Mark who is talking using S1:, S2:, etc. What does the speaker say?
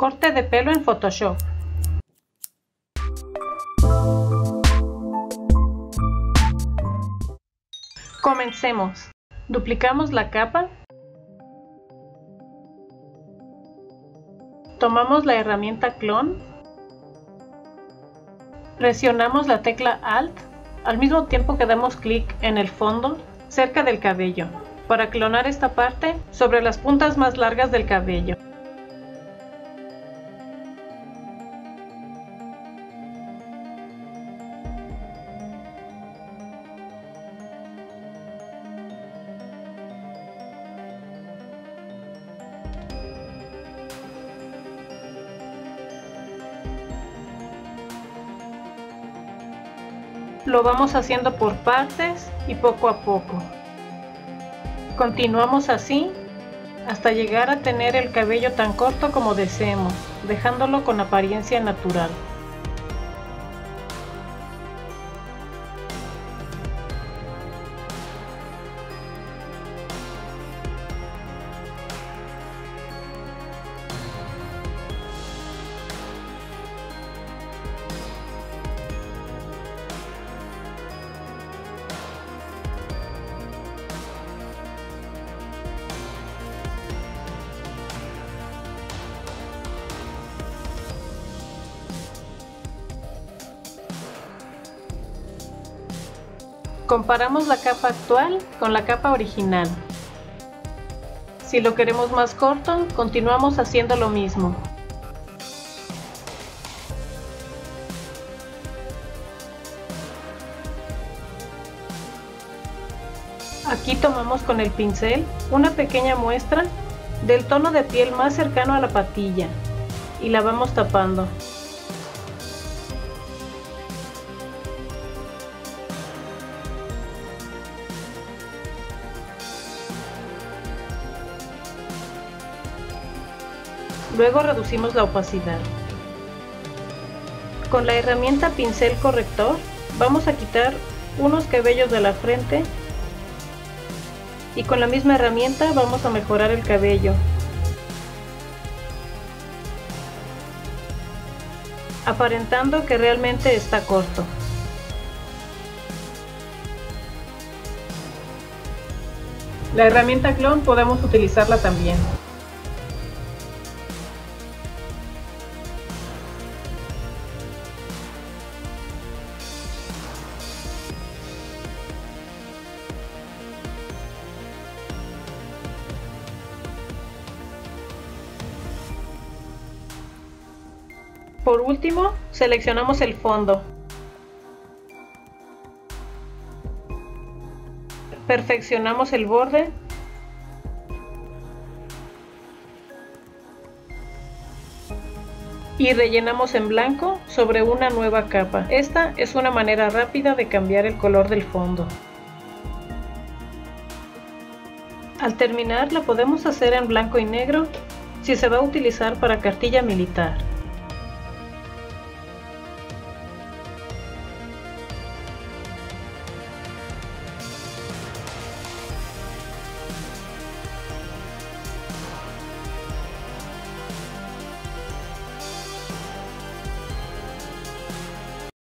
S1: Corte de pelo en Photoshop. Comencemos. Duplicamos la capa. Tomamos la herramienta Clon. Presionamos la tecla Alt al mismo tiempo que damos clic en el fondo cerca del cabello para clonar esta parte sobre las puntas más largas del cabello. Lo vamos haciendo por partes y poco a poco. Continuamos así hasta llegar a tener el cabello tan corto como deseemos, dejándolo con apariencia natural. Comparamos la capa actual con la capa original. Si lo queremos más corto, continuamos haciendo lo mismo. Aquí tomamos con el pincel una pequeña muestra del tono de piel más cercano a la patilla y la vamos tapando. Luego reducimos la opacidad. Con la herramienta pincel corrector vamos a quitar unos cabellos de la frente y con la misma herramienta vamos a mejorar el cabello, aparentando que realmente está corto. La herramienta Clon podemos utilizarla también. Por último, seleccionamos el fondo. Perfeccionamos el borde. Y rellenamos en blanco sobre una nueva capa. Esta es una manera rápida de cambiar el color del fondo. Al terminar, la podemos hacer en blanco y negro si se va a utilizar para cartilla militar.